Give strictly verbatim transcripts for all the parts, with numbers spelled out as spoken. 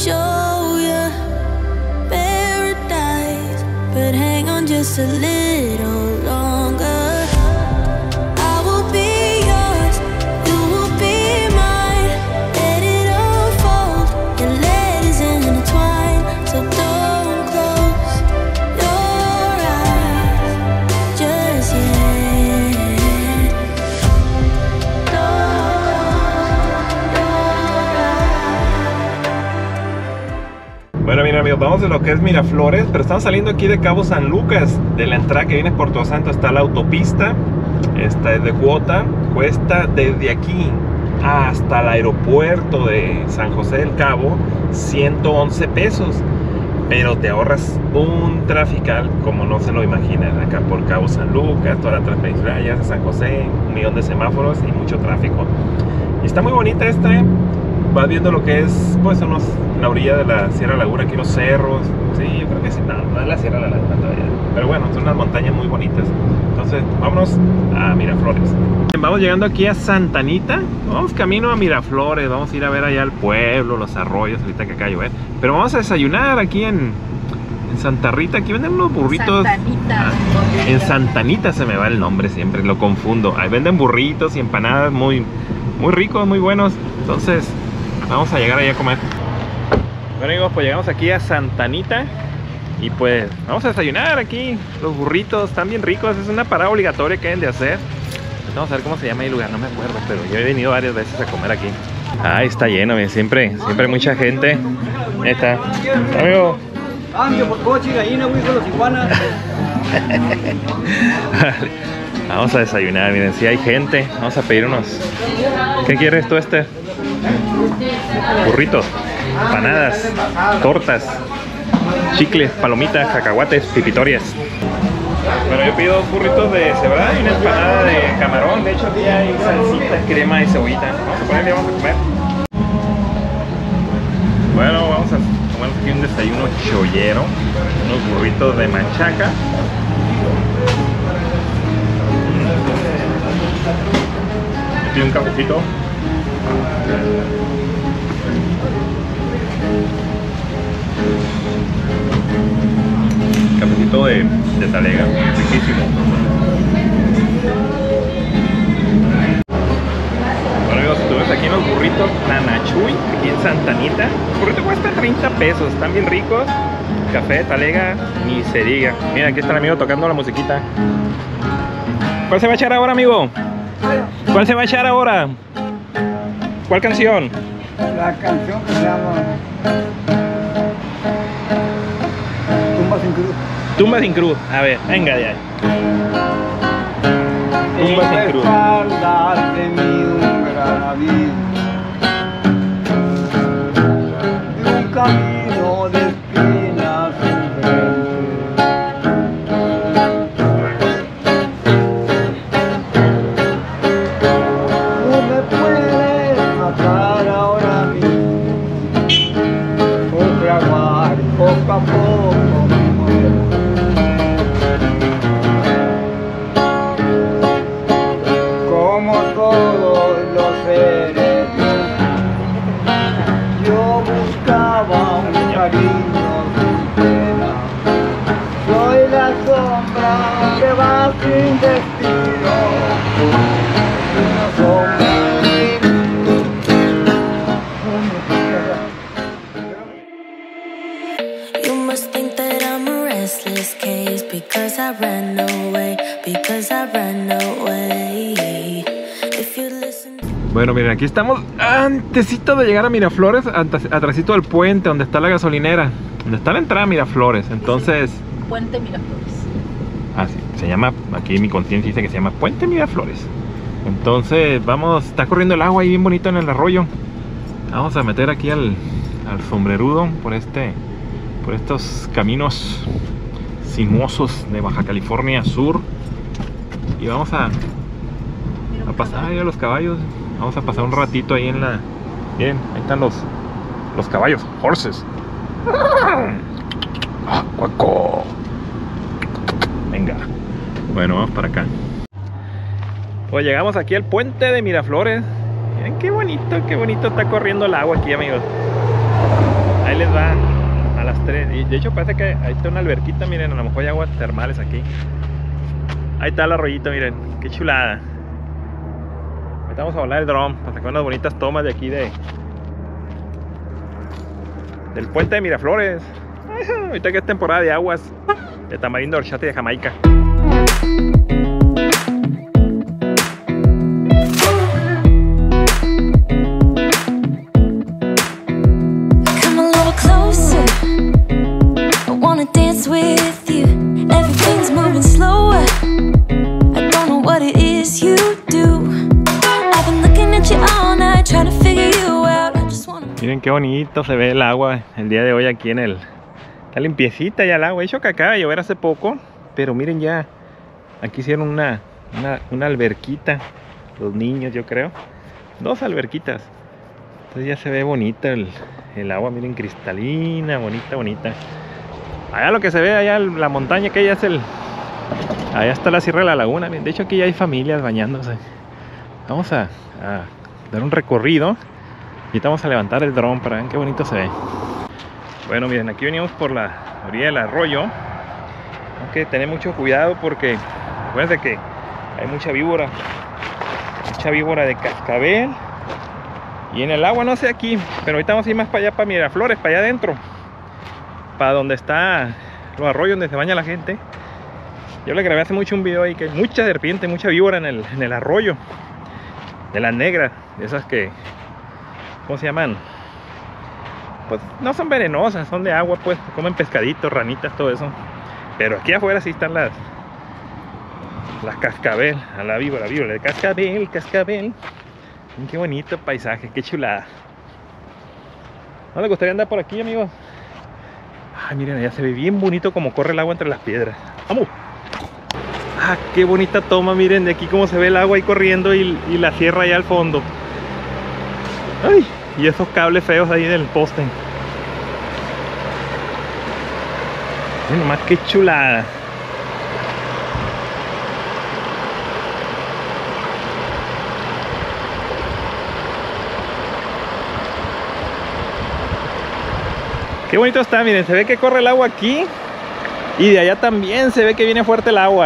show you paradise, but hang on just a little longer. I will be yours, you will be mine. Let it unfold and let us intertwine. So don't close your eyes just yet. Bueno, mira amigos, vamos de lo que es Miraflores, pero estamos saliendo aquí de Cabo San Lucas. De la entrada que viene por Todos Santos está la autopista. Esta es de cuota. Cuesta desde aquí hasta el aeropuerto de San José del Cabo ciento once pesos. Pero te ahorras un trafical como no se lo imaginan. Acá por Cabo San Lucas, toda la transferencia, ya a San José, un millón de semáforos y mucho tráfico. Y está muy bonita esta, ¿eh? Vas viendo lo que es, pues, unos, la orilla de la Sierra Laguna, aquí los cerros. Sí, yo creo que sí, no, no es la Sierra Laguna todavía. Pero bueno, son unas montañas muy bonitas. Entonces, vámonos a Miraflores. Vamos llegando aquí a Santa Anita. Vamos camino a Miraflores. Vamos a ir a ver allá el pueblo, los arroyos, ahorita que acá llover. Pero vamos a desayunar aquí en, en Santa Rita. Aquí venden unos burritos. Santa Anita. Ah, en Santa Anita se me va el nombre siempre, lo confundo. Ahí venden burritos y empanadas muy, muy ricos, muy buenos. Entonces, vamos a llegar allá a comer. Bueno amigos, pues llegamos aquí a Santa Anita. Y pues vamos a desayunar aquí. Los burritos están bien ricos. Es una parada obligatoria que deben de hacer. Vamos a ver cómo se llama el lugar, no me acuerdo. Pero yo he venido varias veces a comer aquí. Ah, está lleno, bien. Siempre, siempre hay mucha gente. Ahí está. Amigo. Cambio por coche, gallina, güey, con los iguanas. Vamos a desayunar, miren, si hay gente. Vamos a pedir unos. ¿Qué quieres tú, este? Burritos, empanadas, tortas, chicles, palomitas, cacahuates, pipitorias. Bueno, yo pido burritos de cebrada y una empanada de camarón. De hecho, aquí hay salsita, crema y cebollita. Vamos a ponerle, vamos a comer. Bueno, vamos a tomar aquí un desayuno chollero. Unos burritos de machaca. Y un cafecito. Cafecito de, de talega, riquísimo. Bueno amigos, tú ves aquí los burritos Nanachuy, aquí en Santa Anita. El burrito cuesta treinta pesos, están bien ricos. Café de talega, ni se diga. Mira, aquí está el amigo tocando la musiquita. ¿Cuál se va a echar ahora, amigo? ¿Cuál se va a echar ahora? ¿Cuál canción? La canción que se llama Tumba sin cruz. Tumba sin cruz. A ver, venga de ahí. Tumba sin cruz. De mi gran abismo, de un camino de espinas enfrente. No me puedes matar ahora mismo, porque aguar poco a poco me muero. Como todos los seres, yo buscaba un cariño sin pena. Soy la sombra que va sin destino, una sombra. You must think that I'm a restless case because I ran away, because I ran away. If you listen. Bueno, miren, aquí estamos antesito de llegar a Miraflores, atrásito del puente donde está la gasolinera, donde está la entrada a Miraflores. Entonces, Puente Miraflores. ah, sí, se llama, aquí mi conciencia dice que se llama Puente Miraflores. Entonces, vamos, está corriendo el agua ahí bien bonito en el arroyo. Vamos a meter aquí al, al sombrerudo por este, por estos caminos sinuosos de Baja California Sur. Y vamos a, a pasar ahí a los caballos. Vamos a pasar un ratito ahí en la... Miren, ahí están los, los caballos, horses. Ah, cuaco. Venga. Bueno, vamos para acá. Pues llegamos aquí al puente de Miraflores. Miren qué bonito, qué bonito está corriendo el agua aquí, amigos. Ahí les va a las tres. Y de hecho parece que ahí está una alberquita, miren, a lo mejor hay aguas termales aquí. Ahí está el arroyito, miren, qué chulada. Ahorita vamos a volar el dron para sacar unas bonitas tomas de aquí de del puente de Miraflores. Ahorita que es temporada de aguas de tamarindo, horchata y de Jamaica. Miren qué bonito se ve el agua el día de hoy aquí en el... Está limpiecita ya el agua. De hecho que acaba de llover hace poco, pero miren ya, aquí hicieron una, una, una alberquita, los niños yo creo, dos alberquitas. Entonces ya se ve bonita el, el agua, miren, cristalina, bonita, bonita. Allá lo que se ve, allá la montaña que ya es el... Allá está la Sierra de la Laguna. De hecho aquí ya hay familias bañándose. Vamos a, a dar un recorrido. Y vamos a levantar el dron para ver qué bonito se ve. Bueno, miren, aquí venimos por la orilla del arroyo. Hay que tener mucho cuidado porque acuérdense que hay mucha víbora. Mucha víbora de cascabel. Y en el agua no sé aquí, pero ahorita vamos a ir más para allá, para Miraflores, para allá adentro. Para donde está los arroyos donde se baña la gente. Yo le grabé hace mucho un video ahí que hay mucha serpiente, mucha víbora en el, en el arroyo. De las negras, de esas que... ¿Cómo se llaman? Pues no son venenosas, son de agua, pues comen pescaditos, ranitas, todo eso. Pero aquí afuera sí están las las cascabel, a la víbora, víbora, de cascabel, cascabel. Qué bonito paisaje, qué chulada. ¿No les gustaría andar por aquí, amigos? Ay, miren, allá se ve bien bonito como corre el agua entre las piedras. ¡Vamos! Ah, qué bonita toma, miren, de aquí cómo se ve el agua ahí corriendo y, y la sierra allá al fondo. Ay, y esos cables feos ahí del poste. Miren nomás qué chulada. Qué bonito está, miren, se ve que corre el agua aquí. Y de allá también se ve que viene fuerte el agua.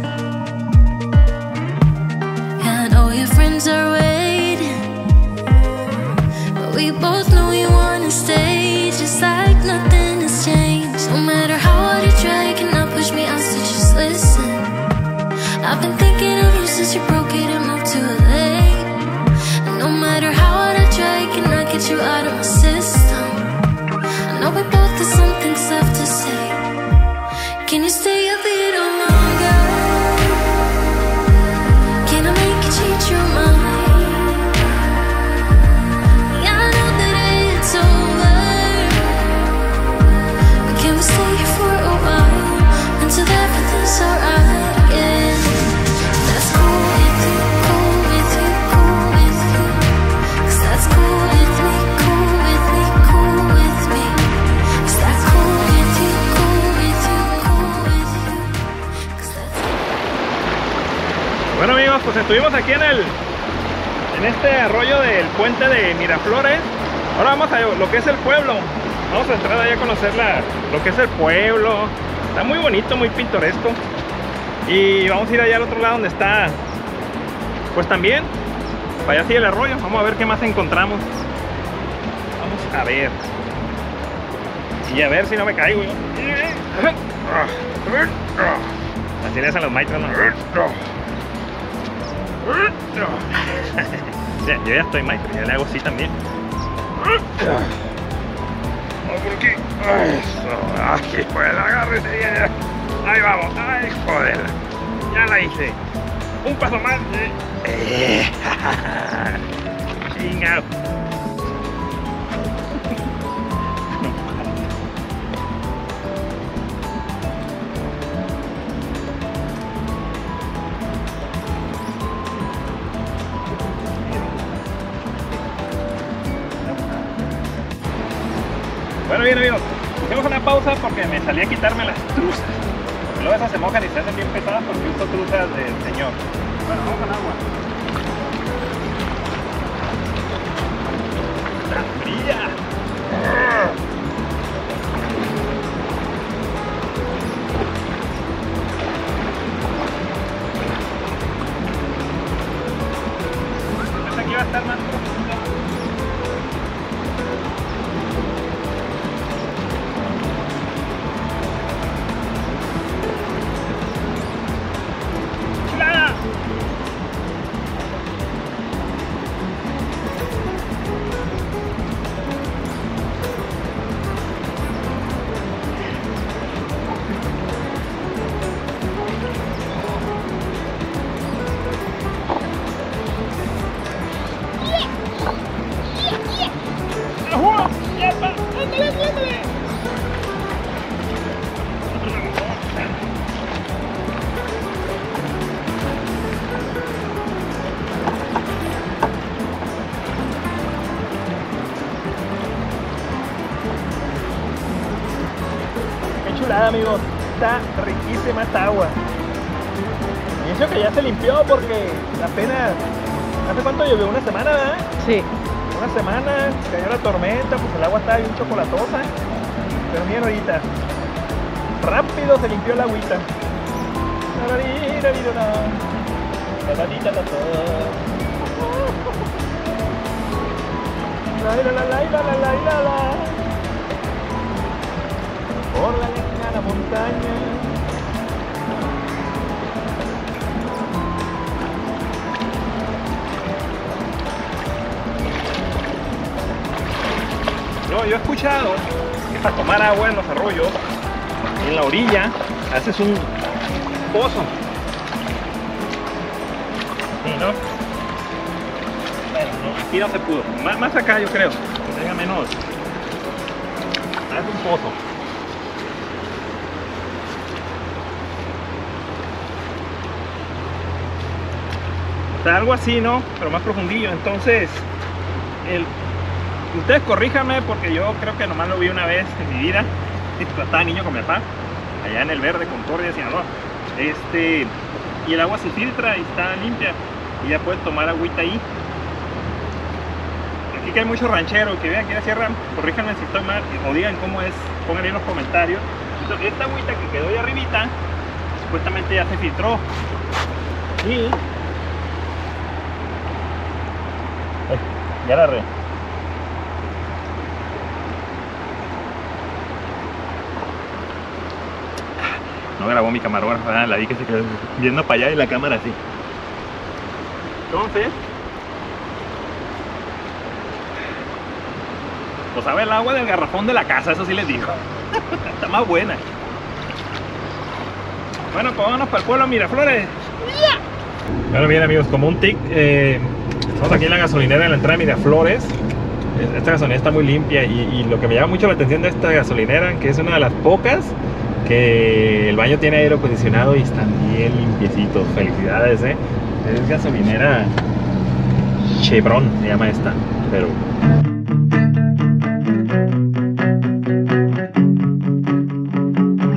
Friends are waiting. estuvimos aquí en el en este arroyo del puente de Miraflores. Ahora vamos a lo que es el pueblo. Vamos a entrar allá a conocer la, lo que es el pueblo. Está muy bonito, muy pintoresco. Y vamos a ir allá al otro lado donde está, pues también, para allá sigue el arroyo. Vamos a ver qué más encontramos. Vamos a ver. Y a ver si no me caigo. Así le hacen los maestros, ¿no? Ya, yo ya estoy maestro, ya le hago así también. Vamos por aquí. Eso. Aquí, pues, agárrese bien. Ahí vamos. Ay, joder. Ya la hice. Un paso más. Eh. Chingado. Bueno, bien amigos, hicimos una pausa porque me salí a quitarme las truzas. Porque luego esas se mojan y se hacen bien pesadas porque uso truzas del señor. Bueno, vamos con agua. ¡Está fría! Pensé que iba a estar más profunda. Chulada, amigos, está riquísima esta agua. Y eso que ya se limpió porque apenas, ¿hace cuánto llovió? ¿Una semana, verdad? Sí. Una semana, cayó la tormenta, pues el agua estaba bien chocolatosa. Pero miren ahorita, rápido se limpió la agüita. Por la lejana montaña. No, yo he escuchado que para tomar agua en los arroyos, en la orilla, haces un pozo. Sí, ¿no? Bueno, no, aquí no se pudo. Más, más acá yo creo, que tenga menos. Haz un pozo. O sea, algo así, ¿no? Pero más profundillo. Entonces, el, ustedes corríjanme porque yo creo que nomás lo vi una vez en mi vida. Estaba niño con mi papá, allá en el Verde, Concordia, Sinaloa. Este, y el agua se filtra y está limpia. Y ya puedes tomar agüita ahí. Aquí que hay muchos rancheros que vean aquí en la sierra, corríjanme si estoy mal o digan cómo es, pongan ahí en los comentarios. Entonces, esta agüita que quedó ahí arribita, supuestamente ya se filtró. Y ya la re. No grabó mi camarógrafa, la vi que se quedó viendo para allá y la cámara así. Entonces, pues sabe el agua del garrafón de la casa, eso sí les digo. Está más buena. Bueno, pues vámonos para el pueblo Miraflores. Bueno, bien amigos, como un tic, eh, estamos aquí en la gasolinera en la entrada de Miraflores. Esta gasolinera está muy limpia y, y lo que me llama mucho la atención de esta gasolinera, que es una de las pocas que el baño tiene aire acondicionado y están bien limpiecitos. Felicidades, eh. Es gasolinera Chevron, se llama esta, pero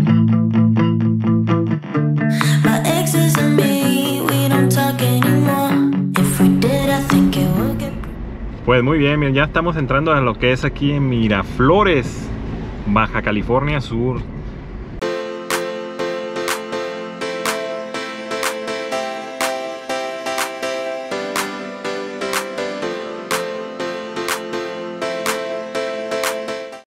My exes and me, we don't talk anymore. Pues muy bien, ya estamos entrando a lo que es aquí en Miraflores, Baja California Sur.